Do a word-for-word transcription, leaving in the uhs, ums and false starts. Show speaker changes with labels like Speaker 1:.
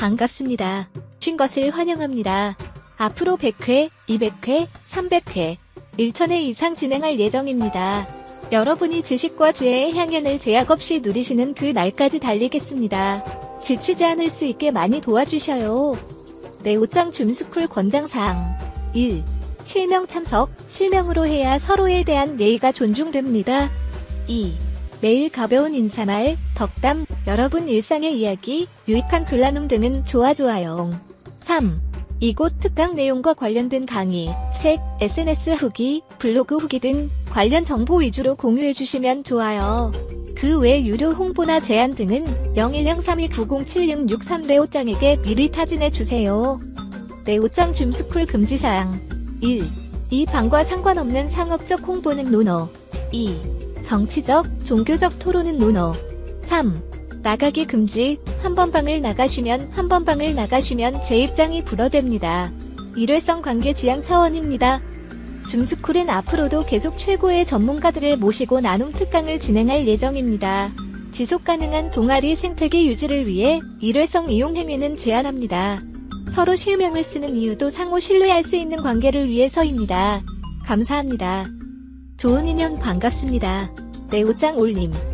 Speaker 1: 반갑습니다. 신 것을 환영합니다. 앞으로 백 회, 이백 회, 삼백 회, 천 회 이상 진행할 예정입니다. 여러분이 지식과 지혜의 향연을 제약 없이 누리시는 그 날까지 달리겠습니다. 지치지 않을 수 있게 많이 도와주셔요. 내 옷장 줌스쿨 권장사항 일. 실명 참석, 실명으로 해야 서로에 대한 예의가 존중됩니다. 이. 매일 가벼운 인사말, 덕담, 여러분 일상의 이야기, 유익한 글나눔 등은 좋아 좋아요. 삼. 이곳 특강 내용과 관련된 강의, 책, 에스엔에스 후기, 블로그 후기 등 관련 정보 위주로 공유해주시면 좋아요. 그 외 유료 홍보나 제안 등은 영일영 삼이 구공칠육육삼 내 옷장에게 미리 타진해주세요. 내 옷장 줌스쿨 금지사항 일. 이 방과 상관없는 상업적 홍보는 노노. 이. 정치적, 종교적 토론은 노노. 삼. 나가기 금지. 한 번 방을 나가시면 한 번 방을 나가시면 제 입장이 불어댑니다. 일회성 관계 지향 차원입니다. 줌스쿨은 앞으로도 계속 최고의 전문가들을 모시고 나눔 특강을 진행할 예정입니다. 지속가능한 동아리 생태계 유지를 위해 일회성 이용 행위는 제한합니다. 서로 실명을 쓰는 이유도 상호 신뢰할 수 있는 관계를 위해서입니다. 감사합니다. 좋은 인연 반갑습니다. 내 옷장 올림.